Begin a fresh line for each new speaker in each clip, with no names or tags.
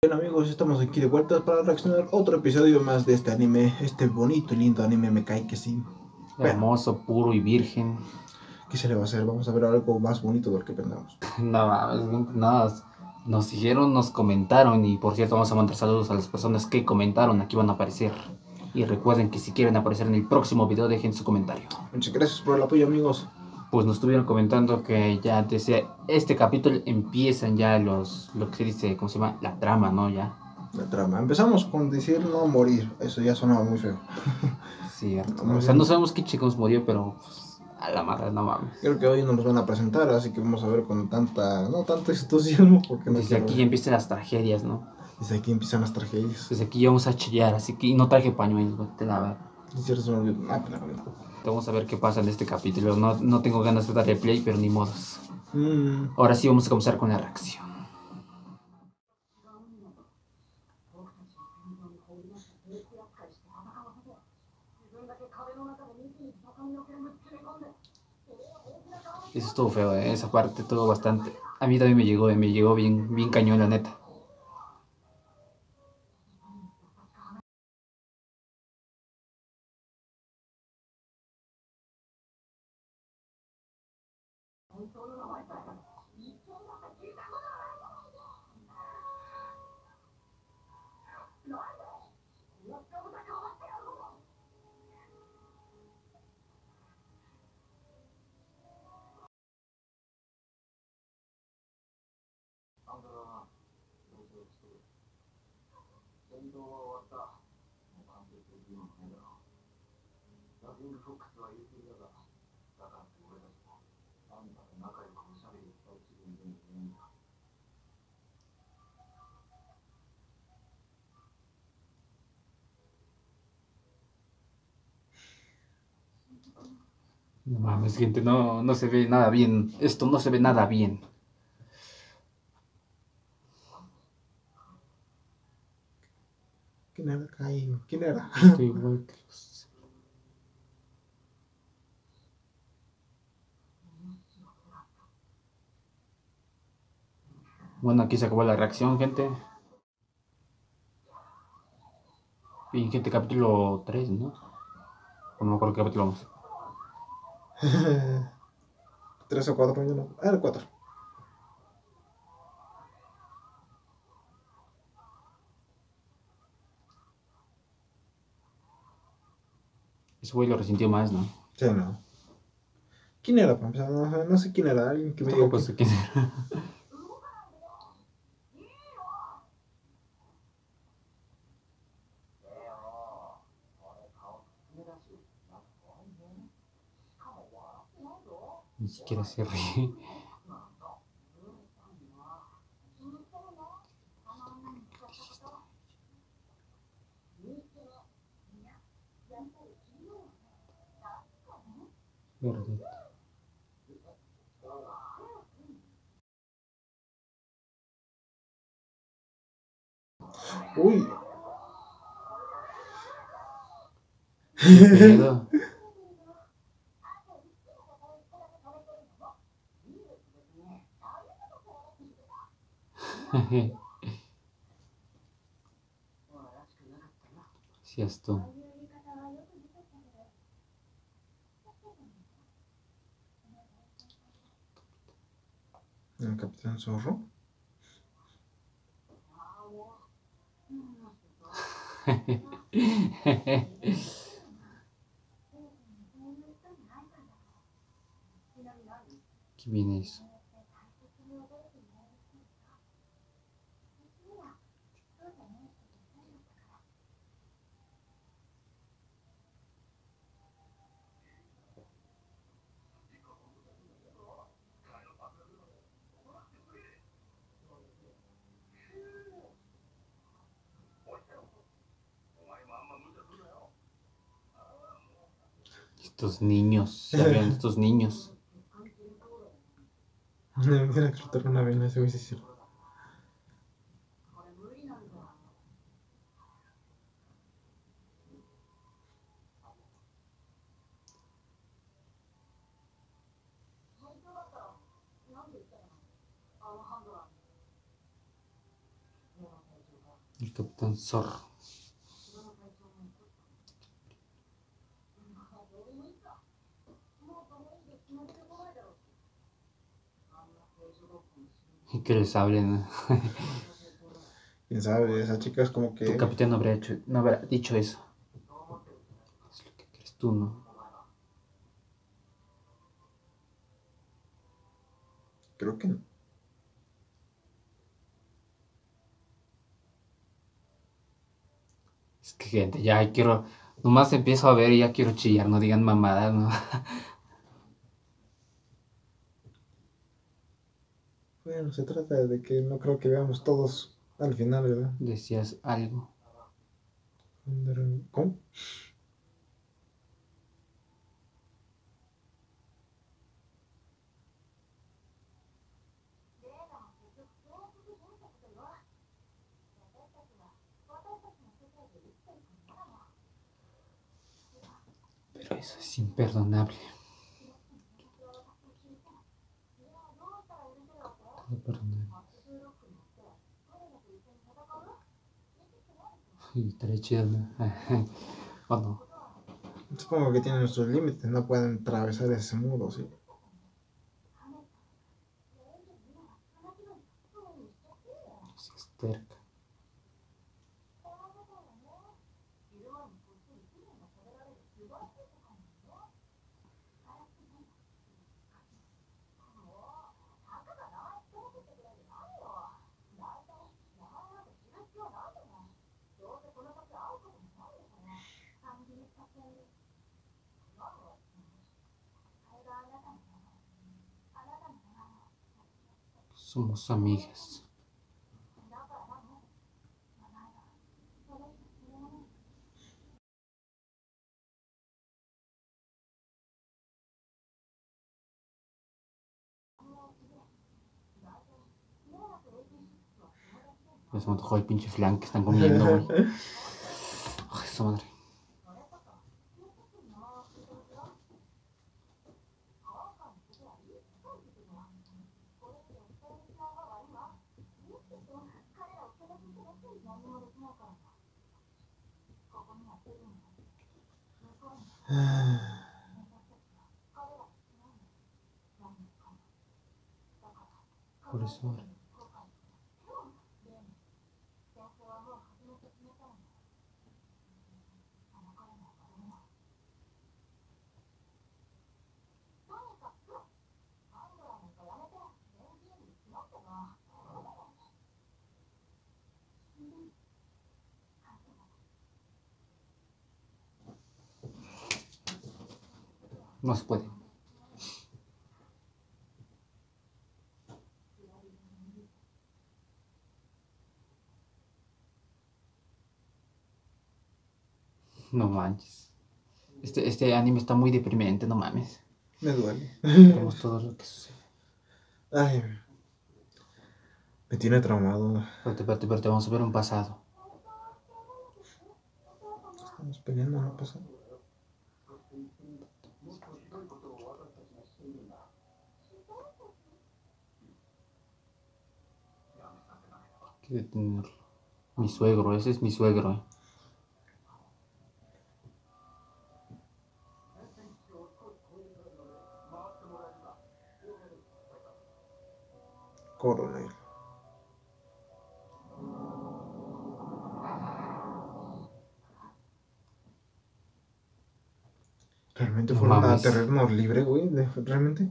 Bien amigos, estamos aquí de vuelta para reaccionar a otro episodio más de este anime, este bonito y lindo anime, me cae que sí. Bueno,
Hermoso, puro y virgen.
¿qué se le va a hacer? Vamos a ver algo más bonito de lo que pensamos.
No mames, nos dijeron, nos comentaron. Y por cierto, vamos a mandar saludos a las personas que comentaron. Aquí van a aparecer. Y recuerden que si quieren aparecer en el próximo video, dejen su comentario.
Muchas gracias por el apoyo amigos.
Pues nos estuvieron comentando que ya desde este capítulo empiezan ya lo que se dice, ¿cómo se llama? La trama, ¿no? Ya.
La trama, empezamos con decir no morir, eso ya sonaba muy feo.
Cierto.
Más
O sea,
bien,
no sabemos qué chicos murió, pero pues, a la madre, no mames.
creo que hoy no nos van a presentar, así que vamos a ver con no tanto entusiasmo, porque no
Desde
quiero
aquí
ver.
ya empiezan las tragedias, ¿no?
Desde aquí empiezan las tragedias.
Desde aquí ya vamos a chillar, así que y no traje pañuelos, güey, te la verdad.
Es cierto, se me olvidó. Pero
Vamos a ver qué pasa en este capítulo. No tengo ganas de darle play, pero ni modos.
no.
Ahora sí vamos a comenzar con la reacción. Eso estuvo feo, esa parte todo bastante. A mí también me llegó bien, bien cañón, la neta. No mames, gente, no se ve nada bien. Esto no se ve nada bien.
¿Quién era Caín? ¿Quién era?
Estoy igual que los... Bueno, aquí se acabó la reacción, gente. Y gente, capítulo 3, ¿no? O no me acuerdo qué capítulo vamos.
3 o 4, yo no. Ah, 4.
Ese güey lo resintió más, ¿no?
Sí, no. ¿Quién era, para empezar? No sé quién era, alguien que me diga
Tampoco
quién.
sé quién era. Ni siquiera se ríe. Verdad.
Uy.
¿Qué pedo? Si es tú.
El Capitán Zorro.
¿Qué viene eso? Estos niños, ya vean estos niños.
Mira que lo una vena, ese güey sí es cierto.
El Capitán Zorro. Y que les hablen.
Quién sabe, esa chica es como
Tu
que.
capitán no habrá dicho eso. Es lo que crees tú, ¿no?
Creo que no.
Es que gente, ya quiero. Nomás empiezo a ver y ya quiero chillar, no digan mamadas, ¿no?
Bueno, se trata de que no creo que veamos todos al final, ¿verdad?
Decías algo.
¿Cómo?
Pero eso es imperdonable. Imperdonable. Y estaría chido, ¿no? ¿O no?
Supongo que tienen sus límites, no pueden atravesar ese muro, ¿sí?
Si es terca. Somos amigas. Ya se me antojó el pinche flan que están comiendo, güey. Ay, esa madre. Por eso, madre. No se puede. No manches. Este anime está muy deprimente, no mames.
Me duele.
Vemos todo lo que sucede.
Ay, me tiene traumado.
Espérate, vamos a ver un pasado.
Estamos peleando, no pasa.
Hay que detenerlo. Mi suegro, ese es mi suegro, eh.
Coronel. ¿Realmente
No
fueron a
mames.
aterrarnos libre, güey? ¿Realmente?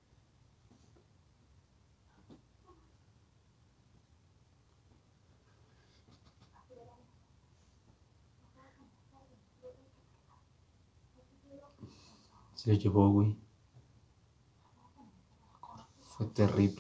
Se lo llevó, güey. Fue terrible.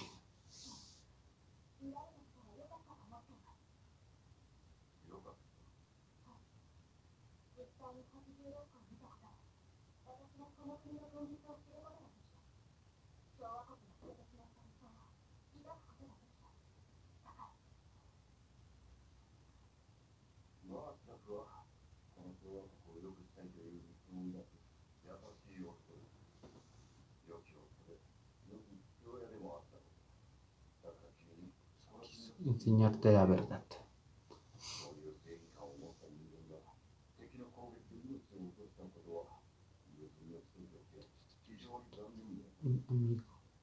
Enseñarte la verdad. Un amigo.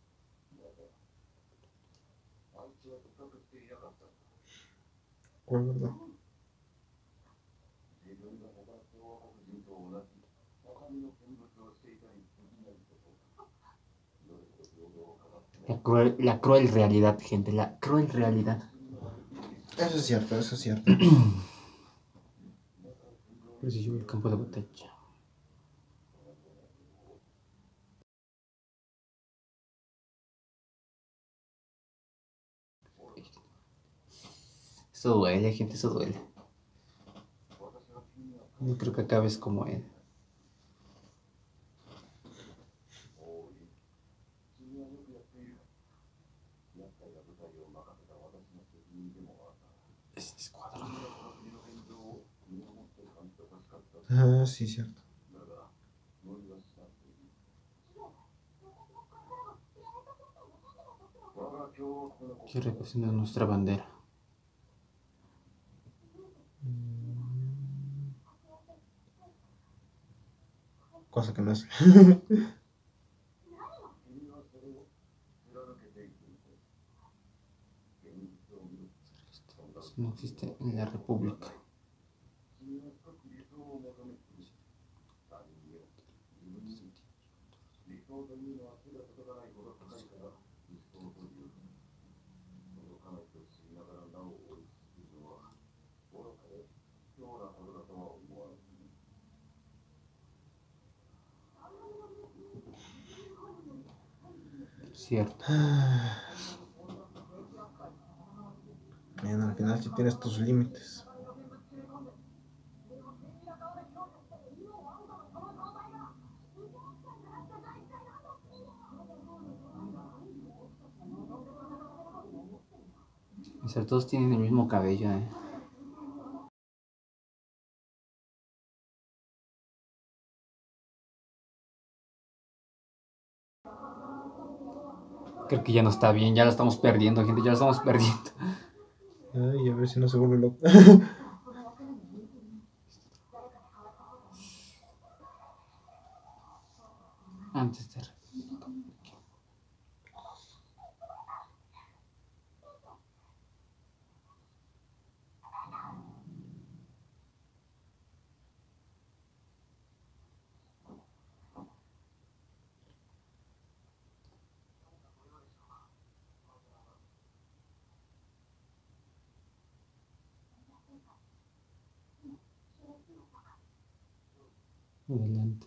¿Cuál verdad?
La cruel realidad, gente, la cruel realidad.
Eso es cierto, eso es cierto.
Preciso el campo de batalla. Eso duele, gente, eso duele. No creo que acabes como él. Ese escuadrón.
Ah, sí, cierto.
Que representa nuestra bandera.
Cosa que no es.
No existe en la República. Cierto.
Bien, al final sí tienes tus límites.
Todos tienen el mismo cabello, Creo que ya no está bien, ya la estamos perdiendo, gente, ya la estamos perdiendo.
Ay, a ver si no se vuelve loco.
Antes de... Adelante.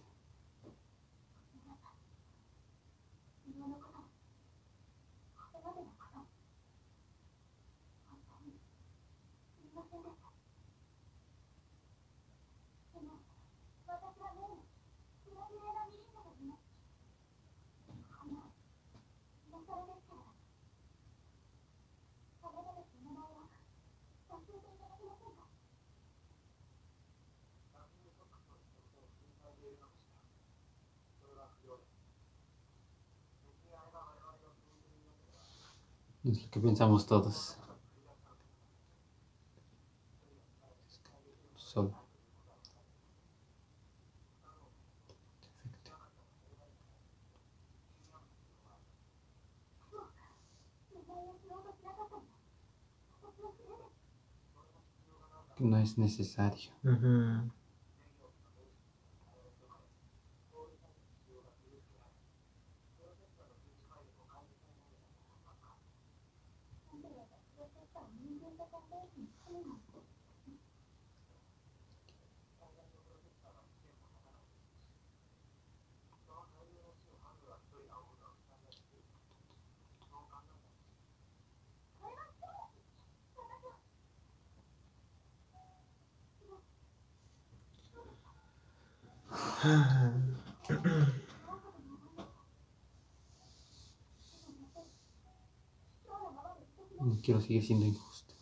Es lo que pensamos todos. Solo. Que no es necesario. No quiero seguir siendo injusto.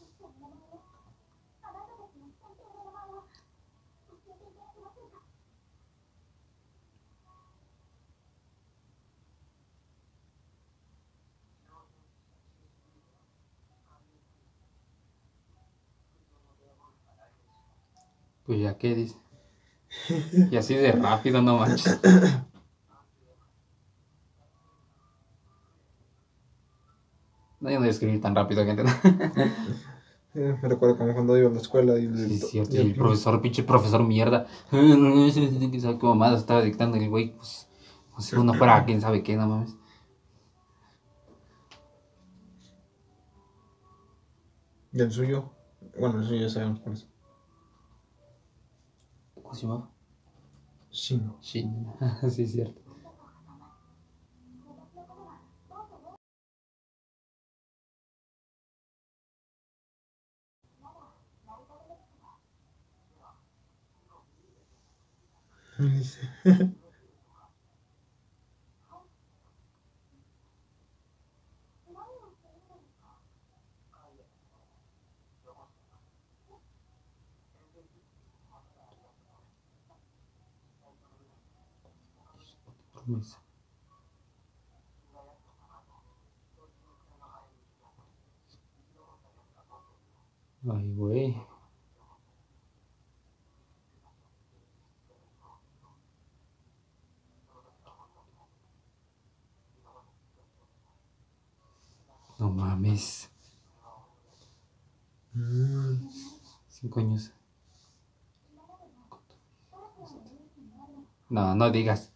Pues ya, ¿qué dice? Y así de rápido, no manches. No, yo no voy a escribir tan rápido, gente.
Me recuerdo como cuando iba a la escuela y,
Sí, es cierto.
y
Y el profesor, pinche profesor mierda. ¿Sabe qué mamada estaba dictando el güey? Pues, como si uno fuera quién sabe qué, no mames.
y el suyo, bueno, el suyo ya sabemos cuál es.
¿Cómo se llama?
Shin.
Shin. Sí, es cierto.
Dice,
Promesa. Ay, güey. No mames. 5 años. No, no digas.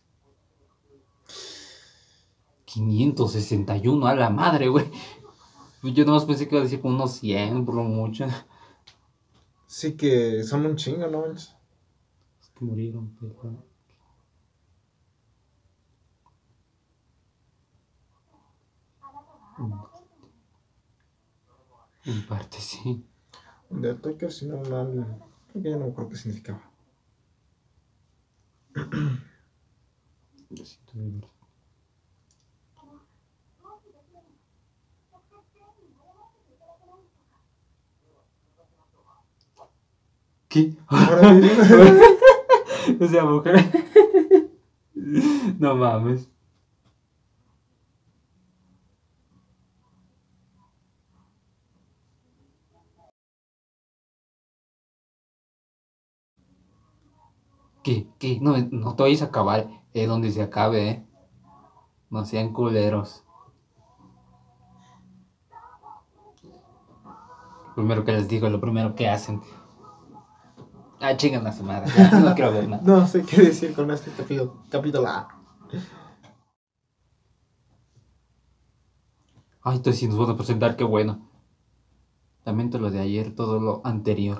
561 a la madre, güey. Yo nomás pensé que iba a decir como unos 100 por lo mucho.
sí que son un chingo, ¿no manches?
Es que murieron, pero... En parte sí.
De ataque, si no mal, creo que ya no me acuerdo qué significaba.
Lo siento de verdad. ¿Qué?
Ahora mismo.
O sea, mujer. No mames. ¿Qué? ¿Qué? No, no te vayas a acabar donde se acabe, No sean culeros. Primero que les digo, lo primero que hacen. Ah, chingan a su madre. Ya, no quiero ver nada.
No sé qué decir con este capítulo.
Ay, entonces si nos van a presentar, qué bueno. Lamento lo de ayer, todo lo anterior.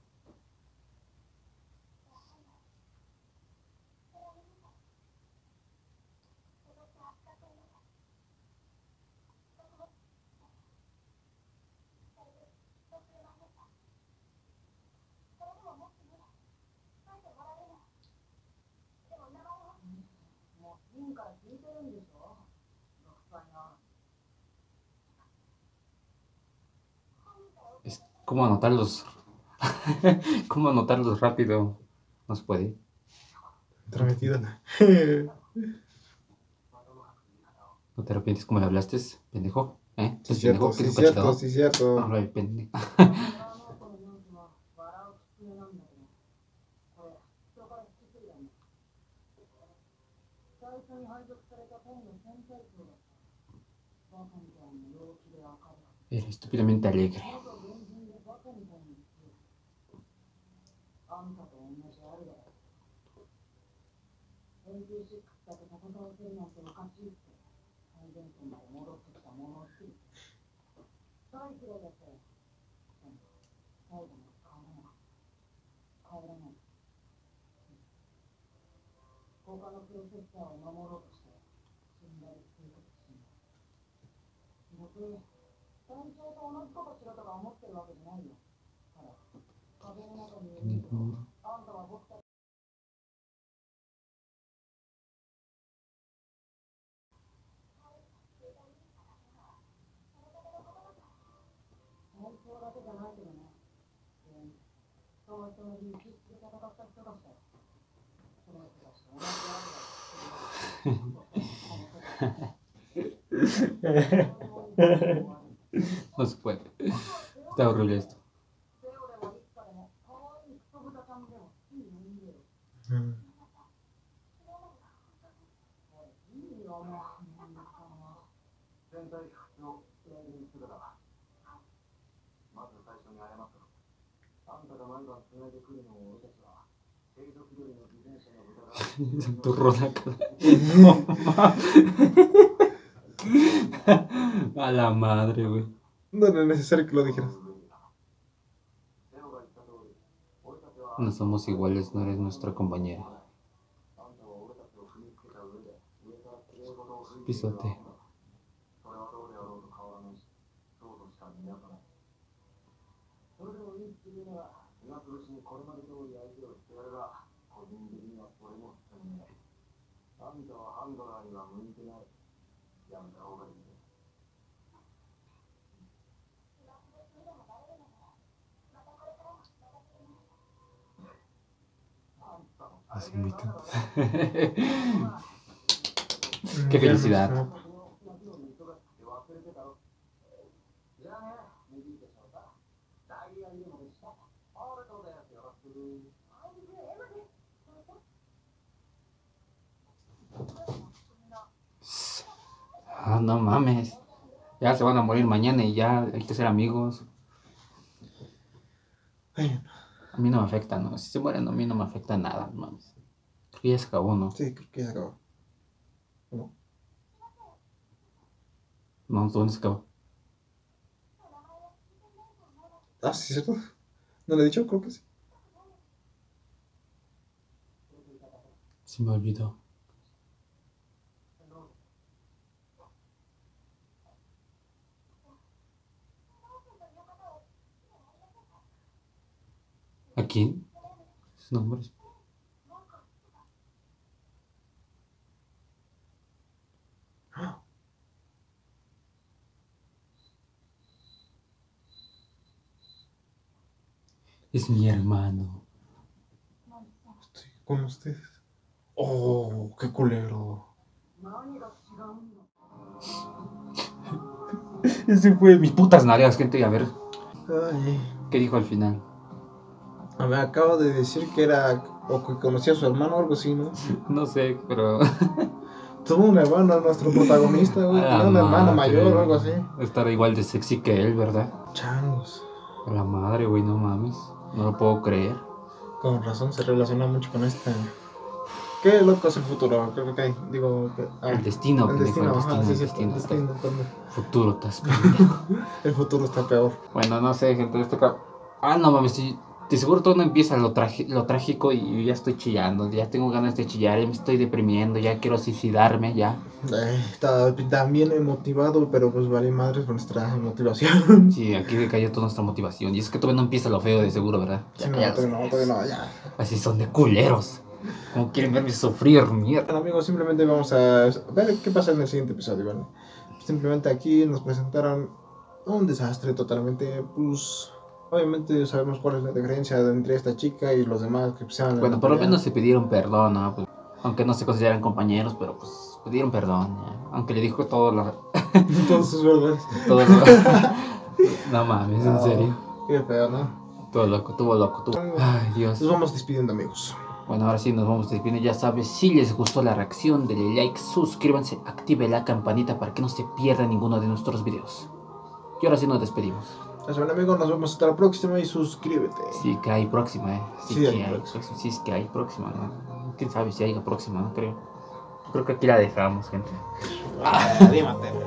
Es cómo anotarlos. Cómo anotarlos rápido. No se puede.
Transmitido.
¿No te arrepientes como le hablaste, pendejo?
Sí,
¿Es
cierto,
pendejo? ¿Qué
sí,
es un
cierto,
cachetado?
sí, cierto.
Ay, pendejo. Era estúpidamente alegre. No se puede. Está horrible esto.
Mm.
Se enturró la cara. A la madre, güey.
No era necesario que lo dijeras.
No somos iguales, no eres nuestra compañera. Pisote. Las invitan. Qué felicidad. Ah, no mames. Ya se van a morir mañana y ya hay que ser amigos.
Bueno,
A mí no me afecta, ¿no? Si se mueren a mí no me afecta nada, no mames. Creo que ya se acabó, ¿no?
sí, creo que ya se acabó. ¿No?
No, ¿dónde se acabó?
Ah, sí, ¿cierto? ¿No le he dicho? Creo que sí.
Se me olvidó. ¿A quién? Sus nombres. Es mi hermano.
Estoy con ustedes. Oh, qué culero.
Ese fue mis putas nalgas, gente. A ver,
Ay.
¿qué dijo al final?
A ver, acabo de decir que era. O que conocía a su hermano o algo así, ¿no?
No sé, pero...
Tuvo un hermano, nuestro protagonista, güey.
A la
Tenía una hermana
madre.
mayor o algo así.
Estar igual de sexy que él, ¿verdad?
Changos.
A la madre, güey, no mames. No lo puedo creer.
Con razón se relaciona mucho con esta. Qué loco es el futuro. Creo que digo.
El destino,
el
pendejo,
destino,
el
ajá,
destino,
sí,
el
sí,
destino.
el destino, pendejo.
Futuro, estás pendejo.
El futuro está peor.
Bueno, no sé, gente, Ah, no mames, de seguro todo no empieza lo trágico y yo ya estoy chillando, ya tengo ganas de chillar, ya me estoy deprimiendo, ya quiero suicidarme, ya.
Está también motivado, pero pues vale madres por nuestra motivación.
Sí, aquí decayó toda nuestra motivación. Y es que todavía no empieza lo feo, de seguro, ¿verdad?
Sí, no, todavía no, ya.
Así son de culeros. Como quieren verme sufrir, mierda.
Bueno, amigos, simplemente vamos a ver qué pasa en el siguiente episodio, ¿vale? Simplemente aquí nos presentaron un desastre totalmente, pues... Obviamente sabemos cuál es la diferencia entre esta chica y los demás que sean...
Bueno, por lo menos se pidieron perdón, ¿no? Pues, aunque no se consideran compañeros, pero pues pidieron perdón, ¿ya? Aunque le dijo todo lo...
Todas sus verdades.
todo lo... No mames, en serio.
Qué feo, ¿no?
Todo loco, tuvo loco, tuvo... Ay, Dios.
Nos vamos despidiendo, amigos.
Bueno, ahora sí nos vamos despidiendo. Ya sabes, si les gustó la reacción, denle like, suscríbanse, active la campanita para que no se pierda ninguno de nuestros videos. Y ahora sí nos despedimos.
Ya saben, amigos, nos vemos hasta la próxima y suscríbete.
Sí que hay próxima, Sí,
Sí,
que
hay
hay
próxima.
próxima. Sí, es que hay próxima, ¿no? Quién sabe si hay próxima, no creo. Creo que aquí la dejamos, gente.
Dímate.